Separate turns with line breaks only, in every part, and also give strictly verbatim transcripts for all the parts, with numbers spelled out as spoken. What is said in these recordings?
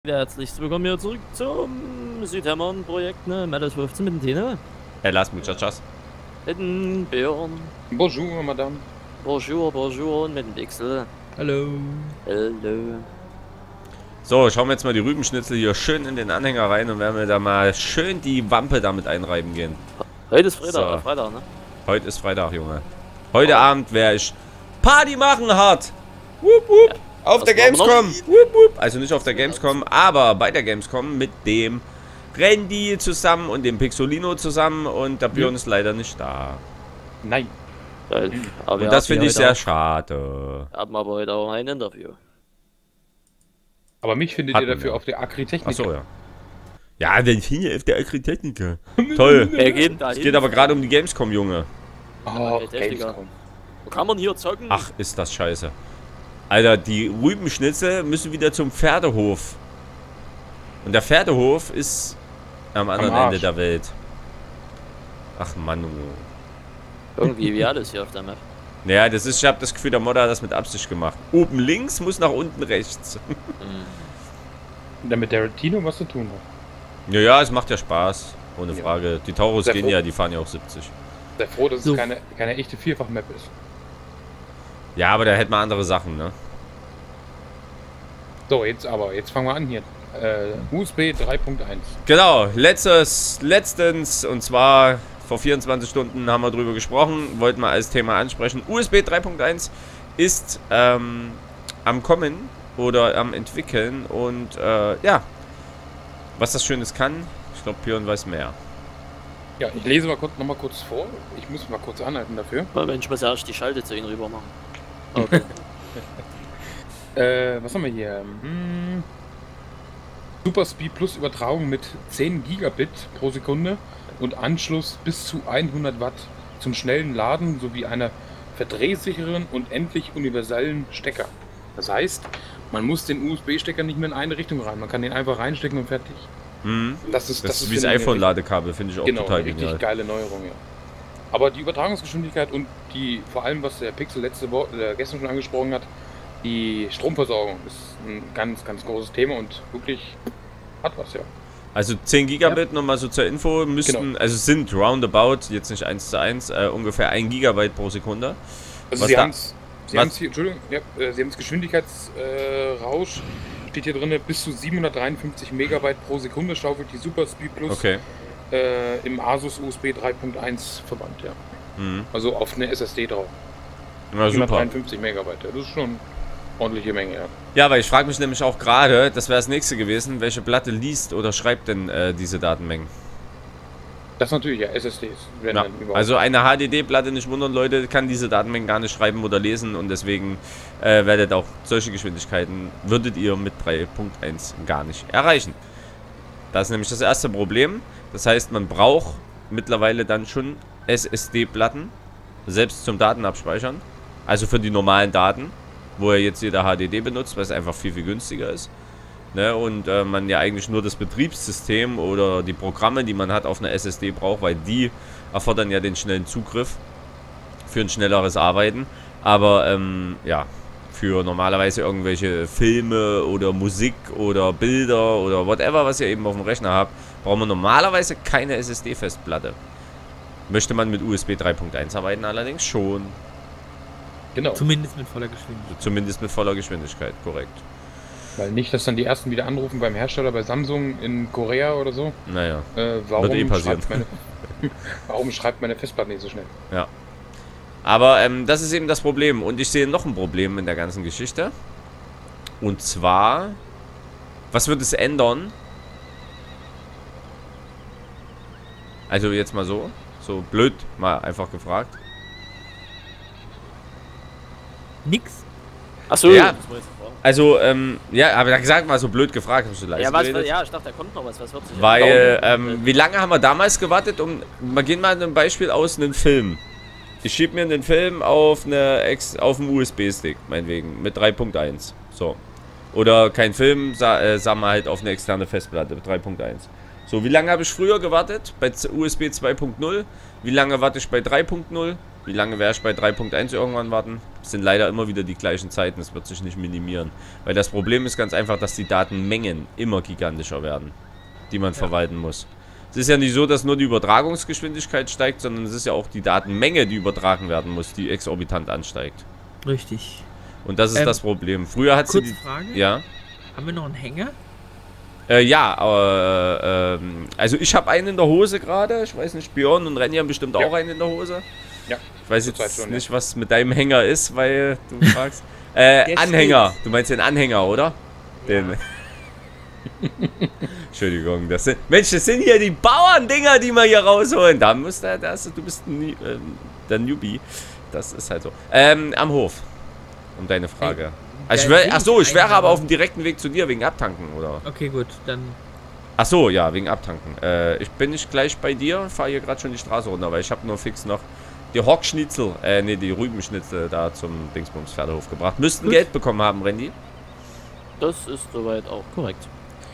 Herzlich willkommen hier zurück zum Südhämmern-Projekt, ne? Metal fünfzehn mit dem Tine.
Hey, lass mich, Muchachas.
Mit dem Björn.
Bonjour, Madame.
Bonjour, bonjour und mit dem Dixel.
Hallo.
Hallo.
So, schauen wir jetzt mal die Rübenschnitzel hier schön in den Anhänger rein und werden wir da mal schön die Wampe damit einreiben gehen.
Heute ist Freitag,
So.
Freitag, ne?
Heute ist Freitag, Junge. Heute oh. Abend werde ich Party machen hart. Wupp, wupp. Ja. Auf
Was
der Gamescom! Wupp, wupp. Also nicht auf der Gamescom, aber bei der Gamescom mit dem Randy zusammen und dem Pixolino zusammen und der Björn ist leider nicht da.
Nein.
Geil. Aber
Und das finde ich sehr
auch,
schade.
Wir haben aber heute auch ein Interview.
Aber mich findet
Hatten
ihr dafür
wir.
auf der Agritechnik.
Achso, ja. Ja, den finde ich auf der Agritechniker. Toll.
Wer geht da
Es
hin?
geht aber gerade um die Gamescom, Junge.
Oh,
Techniker.
Gamescom.
Wo kann man hier zocken?
Ach, ist das scheiße. Alter, die Rübenschnitzel müssen wieder zum Pferdehof. Und der Pferdehof ist am anderen
Am
Ende
Arsch.
der Welt. Ach Mann.
Irgendwie wie alles hier auf der Map.
Naja, das ist, ich habe das Gefühl, der Modder hat das mit Absicht gemacht. Oben links muss nach unten rechts.
Mhm.
Damit der Tino was zu tun hat.
Ja, ja, es macht ja Spaß. Ohne
Ja.
Frage. Die Taurus
Sehr
gehen
froh.
ja, die fahren ja auch siebzig.
Sei froh, dass
So.
es keine, keine echte Vierfach-Map ist.
Ja, aber da hätten wir andere Sachen, ne?
So, jetzt aber, jetzt fangen wir an hier. Äh, U S B drei Punkt eins.
Genau, letztes, letztens, und zwar vor vierundzwanzig Stunden haben wir drüber gesprochen, wollten wir als Thema ansprechen. U S B drei Punkt eins ist ähm, am Kommen oder am Entwickeln und äh, ja, was das Schönes kann, ich glaube Björn weiß mehr.
Ja, ich lese mal kurz, noch mal kurz vor. Ich muss mal kurz anhalten dafür.
Weil ich muss erst die Schalte zu ihnen rüber machen. Okay.
Äh, was haben wir hier? Hm. Super Speed Plus Übertragung mit zehn Gigabit pro Sekunde und Anschluss bis zu hundert Watt zum schnellen Laden sowie einer verdrehsicheren und endlich universellen Stecker. Das heißt, man muss den U S B-Stecker nicht mehr in eine Richtung rein. Man kann den einfach reinstecken und fertig.
Mhm.
Das ist,
Das, ist wie das
finde ich, eine
iPhone-Ladekabel, finde ich auch
Genau,
total
eine richtig
genial.
geile Neuerung, ja. Aber die Übertragungsgeschwindigkeit und die, vor allem was der Pixel letzte Woche, äh, gestern schon angesprochen hat, die Stromversorgung ist ein ganz, ganz großes Thema und wirklich hat was, ja.
Also zehn Gigabit, nochmal so zur Info, müssten,
Genau.
also sind roundabout, jetzt nicht eins zu eins, äh, ungefähr ein Gigabyte pro Sekunde.
Also
Was
sie
da-
haben es, sie
was-
haben's hier, Entschuldigung, ja, äh, sie haben es Geschwindigkeitsrausch, äh, Rausch, steht hier drin, bis zu siebenhundertdreiundfünfzig Megabyte pro Sekunde schaufelt die Super Speed Plus
Okay.
äh, im Asus U S B drei Punkt eins Verband, ja.
Mhm.
Also auf eine S S D drauf.
Na super.
siebenhundertdreiundfünfzig Megabyte, ja, das ist schon ordentliche Menge, ja.
Ja, weil ich frage mich nämlich auch gerade, das wäre das nächste gewesen, welche Platte liest oder schreibt denn äh, diese Datenmengen?
Das natürlich, ja, S S Ds werden
Ja,
dann überhaupt.
also eine H D D-Platte, nicht wundern Leute, kann diese Datenmengen gar nicht schreiben oder lesen und deswegen äh, werdet auch solche Geschwindigkeiten, würdet ihr mit drei Punkt eins gar nicht erreichen. Das ist nämlich das erste Problem. Das heißt, man braucht mittlerweile dann schon S S D-Platten, selbst zum Datenabspeichern, also für die normalen Daten, wo er jetzt jeder H D D benutzt, weil es einfach viel, viel günstiger ist. Ne, und äh, man ja eigentlich nur das Betriebssystem oder die Programme, die man hat, auf einer S S D braucht, weil die erfordern ja den schnellen Zugriff für ein schnelleres Arbeiten. Aber ähm, ja, für normalerweise irgendwelche Filme oder Musik oder Bilder oder whatever, was ihr eben auf dem Rechner habt, braucht man normalerweise keine S S D-Festplatte. Möchte man mit U S B drei Punkt eins arbeiten, allerdings schon.
Genau,
Zumindest mit voller Geschwindigkeit.
Zumindest mit voller Geschwindigkeit, korrekt.
weil nicht, dass dann die ersten wieder anrufen beim Hersteller bei Samsung in Korea oder so.
Naja.
Äh, warum,
Wird eh passieren.
schreibt meine, warum schreibt meine Festplatte nicht so schnell?
Ja. Aber ähm, das ist eben das Problem. Und ich sehe noch ein Problem in der ganzen Geschichte. Und zwar, was wird es ändern? Also jetzt mal so, so blöd mal einfach gefragt.
Nix.
Achso,
Ja.
das war jetzt eine Frage.
Also, ähm, ja, aber gesagt mal so blöd gefragt, hast du leise
Ja, was,
geredet?
ja, ich dachte, da kommt noch was. Was wird sich
Weil,
ändern?
ähm, wie lange haben wir damals gewartet? Um, wir gehen mal ein Beispiel aus, einen Film. Ich schiebe mir einen Film auf eine Ex auf einen U S B-Stick, meinetwegen, mit drei Punkt eins. So. Oder kein Film, sa äh, sagen wir halt auf eine externe Festplatte mit drei Punkt eins. So, wie lange habe ich früher gewartet? Bei U S B zwei Punkt null. Wie lange warte ich bei drei Punkt null? Wie lange werde ich bei drei Punkt eins irgendwann warten? Das sind leider immer wieder die gleichen Zeiten. Das wird sich nicht minimieren. Weil das Problem ist ganz einfach, dass die Datenmengen immer gigantischer werden, die man ja. verwalten muss. Es ist ja nicht so, dass nur die Übertragungsgeschwindigkeit steigt, sondern es ist ja auch die Datenmenge, die übertragen werden muss, die exorbitant ansteigt.
Richtig.
Und das ist ähm, das Problem. Früher hat sie die...
Frage.
Ja?
Haben wir noch einen Hänger?
Äh, ja, aber... Äh, ähm, also ich habe einen in der Hose gerade. Ich weiß nicht, Björn und Renny haben bestimmt ja. auch einen in der Hose. Ja. Ich weiß jetzt schon, nicht, ja. was mit deinem Hänger ist, weil du fragst. Äh, Anhänger. Steht. Du meinst den Anhänger, oder? Ja. Den. Entschuldigung, das sind. Mensch, das sind hier die Bauerndinger, die wir hier rausholen. Da muss der, das, du bist ein, äh, der Newbie. Das ist halt so. Ähm, am Hof. Um deine Frage. Hey, also ich wär, ach so, ich wäre aber auf dem direkten Weg zu dir wegen Abtanken, oder?
Okay, gut, dann.
Ach so, ja, wegen Abtanken. Äh, ich bin nicht gleich bei dir, fahre hier gerade schon die Straße runter, weil ich habe nur fix noch die Hockschnitzel, äh, ne, die Rübenschnitzel da zum Dingsbums Pferdehof gebracht. Müssten Gut. Geld bekommen haben, Randy.
Das ist soweit auch korrekt.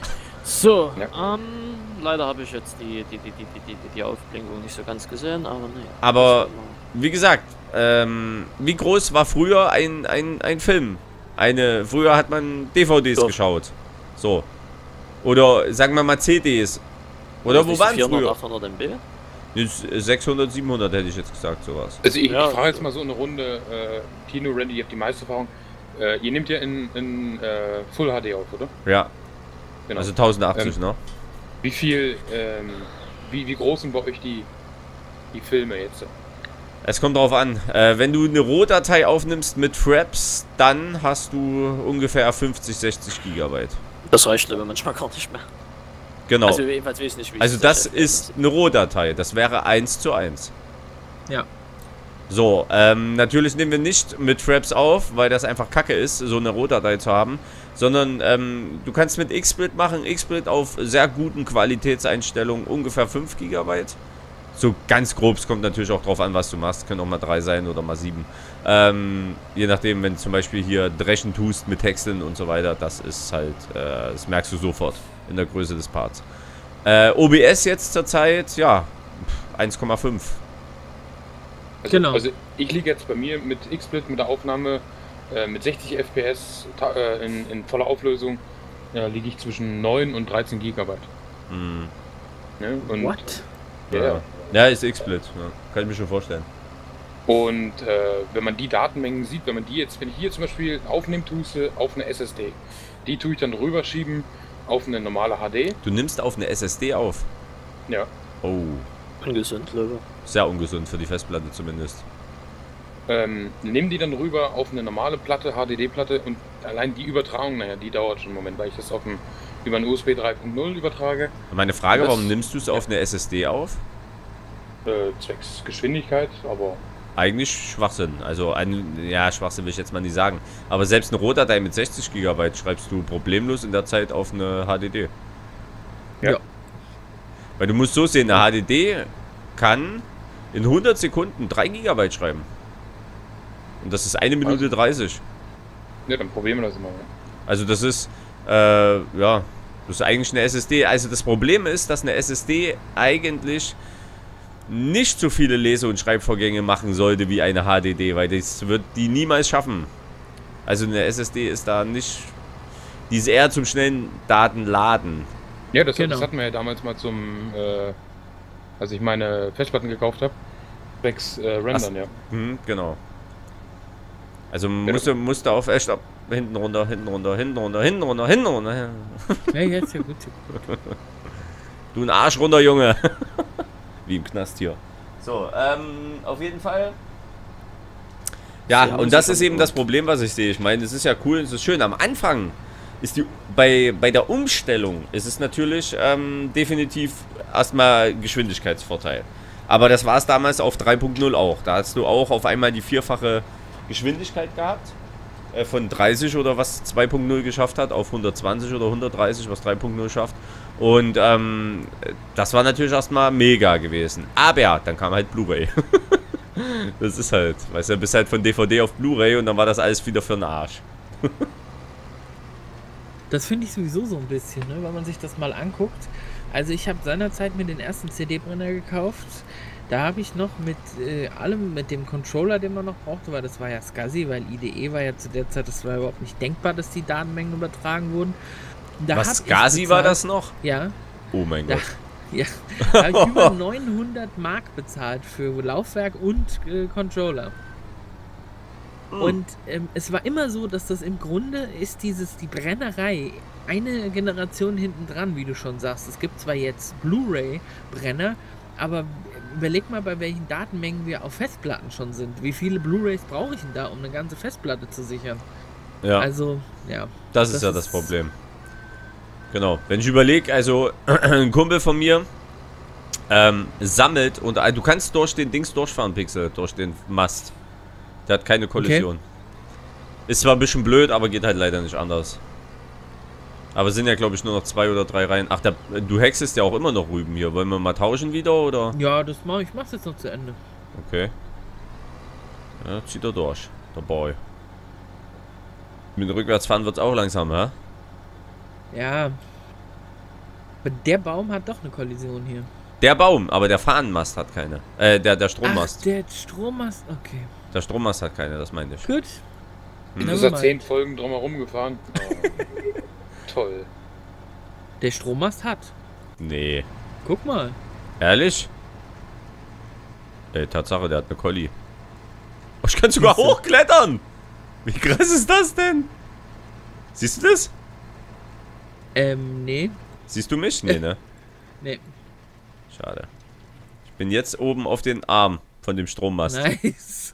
So, ja. ähm, leider habe ich jetzt die, die, die, die, die, die, die Aufblinkung nicht so ganz gesehen, aber nee.
Aber, wie gesagt, ähm, wie groß war früher ein, ein, ein Film? Eine, früher hat man D V Ds so. geschaut. So. Oder, sagen wir mal C Ds. Oder wo waren es früher?
achthundert M B?
sechshundert, siebenhundert hätte ich jetzt gesagt, sowas.
Also ich, ja, ich fahre jetzt mal so eine Runde, äh, Tino, Randy, ihr habt die meiste Erfahrung. Äh, ihr nehmt ja in, in äh, Full H D auf, oder?
Ja. Genau. Also tausendachtzig, ähm, ne?
Wie viel, ähm, wie, wie groß sind bei euch die, die Filme jetzt?
Es kommt drauf an. Äh, wenn du eine Rohdatei aufnimmst mit Fraps, dann hast du ungefähr fünfzig, sechzig Gigabyte.
Das reicht aber manchmal gar nicht mehr.
Genau.
Also jedenfalls weiß ich nicht, wie
Also das ist eine Rohdatei. Das wäre eins zu eins.
Ja.
So, ähm, natürlich nehmen wir nicht mit Fraps auf, weil das einfach kacke ist, so eine Rohdatei zu haben. Sondern ähm, du kannst mit XSplit machen. XSplit auf sehr guten Qualitätseinstellungen ungefähr fünf Gigabyte. So ganz grob, es kommt natürlich auch drauf an, was du machst. Können auch mal drei sein oder mal sieben. Ähm, je nachdem, wenn du zum Beispiel hier dreschen tust mit Texten und so weiter, das ist halt, äh, das merkst du sofort in der Größe des Parts. Äh, O B S jetzt zurzeit, ja, eins Komma fünf.
Also,
genau.
Also ich liege jetzt bei mir mit XSplit, mit der Aufnahme äh, mit sechzig F P S äh, in, in voller Auflösung, ja, liege ich zwischen neun und dreizehn Gigabyte.
Mhm.
Ne? Und,
What?
Ja, ja. ja ist XSplit, ja. Kann ich mir schon vorstellen.
Und äh, wenn man die Datenmengen sieht, wenn man die jetzt, wenn ich hier zum Beispiel aufnehmen tue, auf eine S S D, die tue ich dann rüberschieben auf eine normale H D.
Du nimmst auf eine S S D auf?
Ja.
Oh.
Ungesund, Leute.
Sehr ungesund für die Festplatte zumindest.
Ähm, nimm die dann rüber auf eine normale Platte, H D D-Platte, und allein die Übertragung, naja, die dauert schon einen Moment, weil ich das auf dem, über einen U S B drei Punkt null übertrage.
Meine Frage, das, warum nimmst du es ja. auf eine S S D auf?
Äh, zwecks Geschwindigkeit, aber...
Eigentlich Schwachsinn. Also, ein, ja, Schwachsinn will ich jetzt mal nicht sagen. Aber selbst eine Rohdatei mit sechzig Gigabyte schreibst du problemlos in der Zeit auf eine H D D.
Ja. ja.
Weil du musst so sehen, eine H D D kann in hundert Sekunden drei Gigabyte schreiben. Und das ist eine Minute also, dreißig.
Ja, dann probieren wir das mal. Ja.
Also das ist, äh, ja, das ist eigentlich eine S S D. Also das Problem ist, dass eine S S D eigentlich nicht so viele Lese- und Schreibvorgänge machen sollte wie eine H D D, weil das wird die niemals schaffen. Also eine S S D ist da nicht, die ist eher zum schnellen Datenladen.
Ja, das, genau. das hatten wir ja damals mal zum, äh, als ich meine Festplatten gekauft habe, zwecks äh, Rendern, Ach, ja.
Mh, genau. Also musste, musste auf echt ab, hinten runter, hinten runter, hinten runter, hinten runter, hinten runter.
Ja, jetzt ja gut.
Du ein Arsch runter, Junge. Wie im Knast hier. So, ähm, auf jeden Fall. Ja, ja und das ist eben das Problem, was ich sehe. Ich meine, es ist ja cool, es ist schön. Am Anfang ist die, bei, bei der Umstellung ist es natürlich ähm, definitiv erstmal Geschwindigkeitsvorteil. Aber das war es damals auf drei Punkt null auch. Da hast du auch auf einmal die vierfache Geschwindigkeit gehabt. Äh, von dreißig oder was zwei Punkt null geschafft hat, auf hundertzwanzig oder hundertdreißig, was drei Punkt null schafft. Und ähm, das war natürlich erstmal mega gewesen. Aber dann kam halt Blu-ray. Das ist halt, weißt du, bist halt von D V D auf Blu-ray und dann war das alles wieder für den Arsch.
Das finde ich sowieso so ein bisschen, ne? Wenn man sich das mal anguckt. Also ich habe seinerzeit mir den ersten C D-Brenner gekauft. Da habe ich noch mit äh, allem, mit dem Controller, den man noch brauchte, weil das war ja SCSI, weil I D E war ja zu der Zeit, das war überhaupt nicht denkbar, dass die Datenmengen übertragen wurden. Da
Was, SCSI war das noch?
Ja.
Oh mein
Da,
Gott.
ja, da habe ich über neunhundert Mark bezahlt für Laufwerk und äh, Controller.
Hm.
Und ähm, es war immer so, dass das im Grunde ist dieses, die Brennerei, eine Generation hinten dran, wie du schon sagst. Es gibt zwar jetzt Blu-ray-Brenner, aber überleg mal, bei welchen Datenmengen wir auf Festplatten schon sind. Wie viele Blu-rays brauche ich denn da, um eine ganze Festplatte zu sichern?
Ja,
Also, ja.
das, das ist ja das Problem. Genau. Wenn ich überlege, also ein Kumpel von mir ähm, sammelt und äh, du kannst durch den Dings durchfahren, Pixel, durch den Mast. Der hat keine Kollision. Okay. Ist zwar ein bisschen blöd, aber geht halt leider nicht anders. Aber es sind ja, glaube ich, nur noch zwei oder drei Reihen. Ach, der, du hexest ja auch immer noch Rüben hier. Wollen wir mal tauschen wieder, oder?
Ja, das mach ich. Ich mach's jetzt noch zu Ende.
Okay. Ja, zieht er durch. Der Boy. Mit dem Rückwärtsfahren wird's auch langsam, hä?
Ja. Aber der Baum hat doch eine Kollision hier.
Der Baum, aber der Fahnenmast hat keine. Äh, der, der Strommast.
Ach, der Strommast, okay.
Der Strommast hat keine, das meinte ich.
Gut.
Du bist ja zehn Folgen drumherum gefahren. Oh. Toll.
Der Strommast hat.
Nee.
Guck mal.
Ehrlich? Ey, Tatsache, der hat eine Colli. Oh, ich kann sogar hochklettern! Wie krass ist das denn? Siehst du das?
Ähm, nee.
Siehst du mich? Nee, ne?
Nee.
Schade. Ich bin jetzt oben auf den Arm von dem Strommast.
Nice.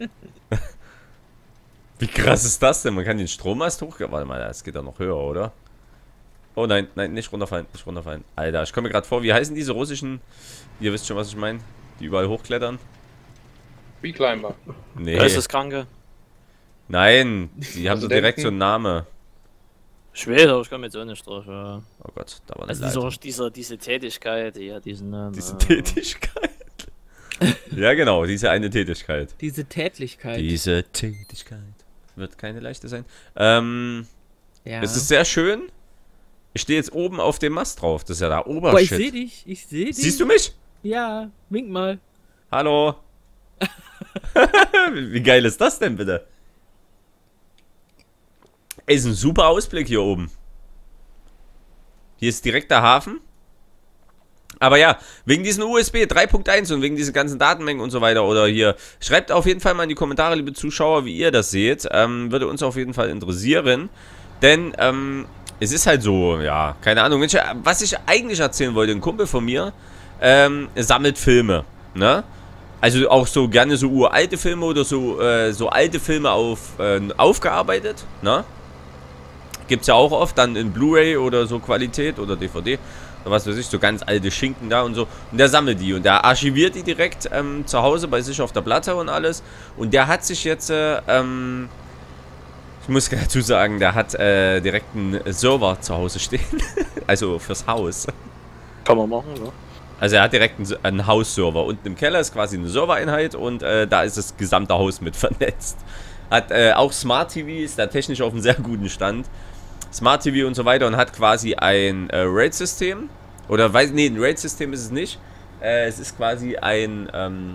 Wie krass ist das denn? Man kann den Strommast hoch... Warte mal, das geht doch noch höher, oder? Oh nein, nein, nicht runterfallen, nicht runterfallen. Alter, ich komme mir gerade vor, wie heißen diese russischen... Ihr wisst schon, was ich meine? Die überall hochklettern?
Freeclimber.
Nee.
Geisteskranke.
Nein, die haben so direkt so einen Namen.
Schwede, ich komme jetzt auch nicht drauf. Ja.
Oh Gott, da war eine
Also
Leitung.
dieser, dieser, diese Tätigkeit, ja, diesen Namen.
Diese
äh,
Tätigkeit. Ja, genau, diese eine Tätigkeit.
Diese Tätlichkeit.
Diese Tätigkeit. Wird keine leichte sein. Ähm,
Ja.
es ist sehr schön. Ich stehe jetzt oben auf dem Mast drauf. Das ist ja der
Boah, ich
Obershit.
sehe dich. Ich sehe dich.
Siehst du mich?
Ja, wink mal.
Hallo. Wie geil ist das denn bitte? Ey, ist ein super Ausblick hier oben. Hier ist direkt der Hafen. Aber ja, wegen diesen U S B drei Punkt eins und wegen diesen ganzen Datenmengen und so weiter oder hier, schreibt auf jeden Fall mal in die Kommentare, liebe Zuschauer, wie ihr das seht. Ähm, würde uns auf jeden Fall interessieren. Denn, ähm, es ist halt so, ja, keine Ahnung. Was ich eigentlich erzählen wollte, ein Kumpel von mir, ähm, sammelt Filme, ne? Also auch so gerne so uralte Filme oder so, äh, so alte Filme auf, äh, aufgearbeitet, ne? Gibt's ja auch oft dann in Blu-ray oder so Qualität oder D V D. Oder was weiß ich, so ganz alte Schinken da und so. Und der sammelt die und der archiviert die direkt ähm, zu Hause bei sich auf der Platte und alles. Und der hat sich jetzt, äh, ähm, ich muss dazu sagen, der hat äh, direkt einen Server zu Hause stehen. Also fürs Haus.
Kann man machen, ja.
Also er hat direkt einen, einen Hausserver. Unten im Keller ist quasi eine Servereinheit und äh, da ist das gesamte Haus mit vernetzt. Hat äh, auch Smart T V, ist da technisch auf einem sehr guten Stand. Smart T V und so weiter und hat quasi ein äh, RAID-System. Oder weiß, nee, ein RAID-System ist es nicht. Äh, es ist quasi ein, ähm,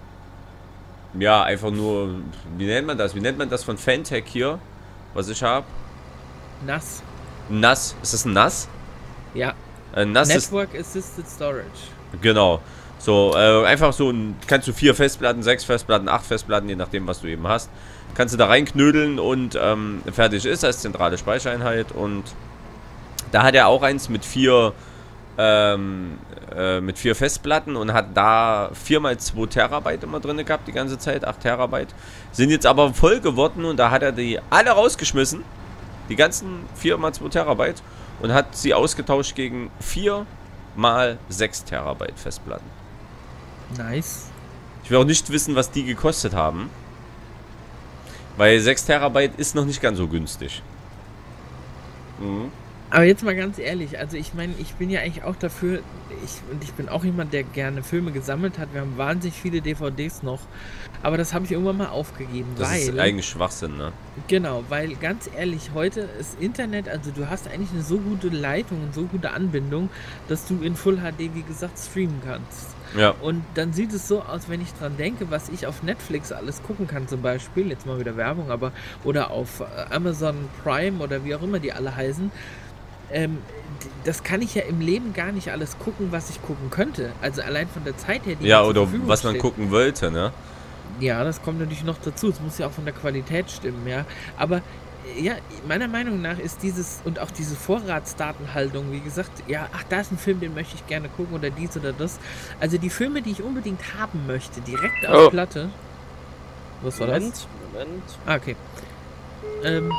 ja, einfach nur, wie nennt man das? Wie nennt man das von Fantech hier, was ich habe?
Nass.
N A S. Ist das ein N A S?
Ja.
Ein N A S ist,
Network Assisted Storage.
genau. So, äh, einfach so, ein, kannst du vier Festplatten, sechs Festplatten, acht Festplatten, je nachdem, was du eben hast. Kannst du da reinknödeln und ähm, fertig ist als zentrale Speichereinheit. Und da hat er auch eins mit vier ähm, äh, mit vier Festplatten und hat da vier mal zwei Terabyte immer drin gehabt, die ganze Zeit, acht Terabyte. Sind jetzt aber voll geworden und da hat er die alle rausgeschmissen, die ganzen vier mal zwei Terabyte, und hat sie ausgetauscht gegen vier mal sechs Terabyte Festplatten.
Nice.
Ich will auch nicht wissen, was die gekostet haben. Weil sechs Terabyte ist noch nicht ganz so günstig. Mhm.
Aber jetzt mal ganz ehrlich, also ich meine, ich bin ja eigentlich auch dafür, ich, und ich bin auch jemand, der gerne Filme gesammelt hat. Wir haben wahnsinnig viele D V Ds noch, aber das habe ich irgendwann mal aufgegeben,
Das
weil...
ist eigentlich Schwachsinn, ne?
Genau, weil ganz ehrlich, heute ist Internet, also du hast eigentlich eine so gute Leitung und so gute Anbindung, dass du in Full H D, wie gesagt, streamen kannst.
Ja.
Und dann sieht es so aus, wenn ich dran denke, was ich auf Netflix alles gucken kann, zum Beispiel, jetzt mal wieder Werbung, aber oder auf Amazon Prime oder wie auch immer die alle heißen, ähm, das kann ich ja im Leben gar nicht alles gucken, was ich gucken könnte. Also allein von der Zeit her, die
Ja,
mir zur
oder
Verfügung
was man
steht.
gucken wollte, ne?
Ja, das kommt natürlich noch dazu. Es muss ja auch von der Qualität stimmen, ja. Aber äh, ja, meiner Meinung nach ist dieses und auch diese Vorratsdatenhaltung, wie gesagt, ja, ach, da ist ein Film, den möchte ich gerne gucken oder dies oder das. Also die Filme, die ich unbedingt haben möchte, direkt auf
Oh.
Platte. Was war das?
Moment, Moment.
Ah, okay. Ähm,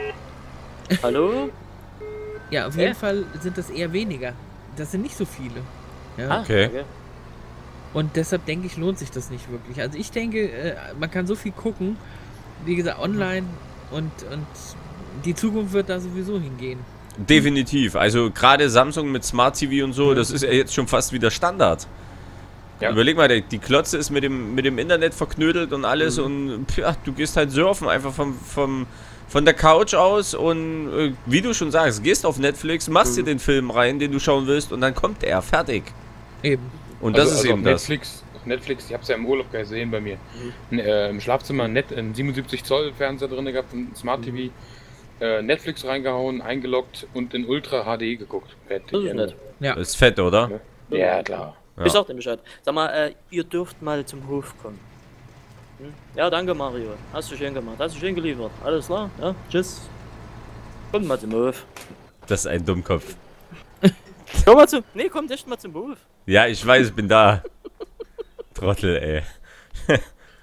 Hallo?
ja, auf
Hä?
jeden Fall sind das eher weniger. Das sind nicht so viele. Ja.
Ah,
Okay.
Und deshalb denke ich, lohnt sich das nicht wirklich. Also ich denke, äh, man kann so viel gucken, wie gesagt, online und, und die Zukunft wird da sowieso hingehen.
Definitiv. Also gerade Samsung mit Smart T V und so, das ist ja jetzt schon fast wieder Standard.
Ja.
Überleg mal, die, die Klotze ist mit dem, mit dem Internet verknödelt und alles und ja, du gehst halt surfen einfach vom, vom, von der Couch aus und äh, wie du schon sagst, gehst auf Netflix, machst dir den Film rein, den du schauen willst und dann kommt er, fertig.
Eben.
Und
Also-
das ist
also
eben
auf
das.
Netflix, auf Netflix, ich habe es ja im Urlaub gesehen bei mir. N- äh, Im Schlafzimmer net, einen siebenundsiebzig Zoll Fernseher drin gehabt, ein Smart T V, äh, Netflix reingehauen, eingeloggt und in Ultra H D geguckt. Fertig.
Das ist nett.
Ja.
Ist fett, oder?
Ja, klar.
Ja.
Ich sag dir Bescheid. Sag mal, äh, ihr dürft mal zum Hof kommen. Hm? Ja, danke Mario. Hast du schön gemacht. Hast du schön geliefert. Alles klar? Ja, tschüss. Kommt mal zum Hof.
Das ist ein Dummkopf.
Komm mal zum... Nee, kommt echt mal zum Hof.
Ja, ich weiß, ich bin da. Trottel, ey.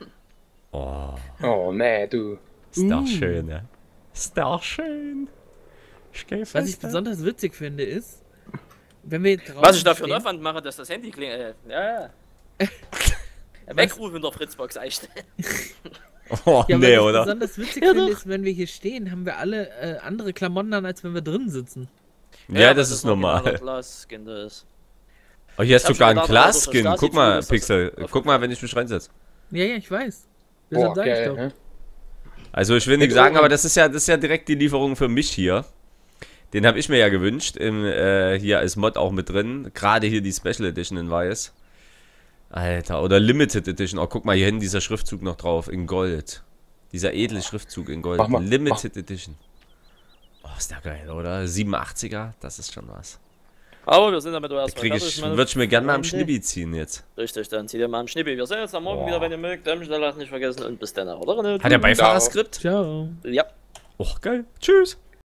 Oh,
Oh, nee, du.
ist doch
Uh.
schön, ja. Ist doch schön. Ich geh
Was ich
fest.
besonders witzig finde, ist, wenn wir jetzt
Was ich da für einen
stehen-
Aufwand mache, dass das Handy klingelt. Äh, ja, ja. Wegrufen in der Fritzbox einstellen.
Oh,
Ja,
nee,
was ich
oder?
besonders witzig
Ja,
finde,
doch.
ist, wenn wir hier stehen, haben wir alle äh, andere Klamotten an, als wenn wir drin sitzen.
Ja,
weil
das ist normal.
Glaskin ist.
Oh, hier hast
Ich hab
du gar
schon
einen
gedacht, dass das
Glasskin.
Stasi
Guck mal,
zu ist,
Pixel.
das-
Guck mal, wenn ich mich reinsetze.
Ja, ja, ich weiß.
Boah,
Deshalb sag ich
geil,
doch.
ne?
Also ich will nicht
Mit
sagen,
Ohren.
aber das ist ja das ist ja direkt die Lieferung für mich hier. Den habe ich mir ja gewünscht. Im, äh, hier als Mod auch mit drin. Gerade hier die Special Edition in Weiß. Alter, oder Limited Edition. Oh, guck mal, hier hinten dieser Schriftzug noch drauf. In Gold. Dieser edle Schriftzug in Gold.
Mach mal,
Limited Edition. Oh, ist der geil, oder? siebenundachtziger, das ist schon was.
Aber wir sind damit
Da
erstmal
krieg
fertig,
ich,
meine
würde ich mir gerne mal am
Freunde.
Schnibbi ziehen jetzt.
Richtig, dann zieh dir mal einen Schnippi. Wir sehen uns am Morgen
Boah.
wieder, wenn ihr mögt. Dämmchen nicht vergessen und bis dann, oder?
Hat er Beifahrerskript?
Ciao.
Ja.
Oh, geil. Tschüss.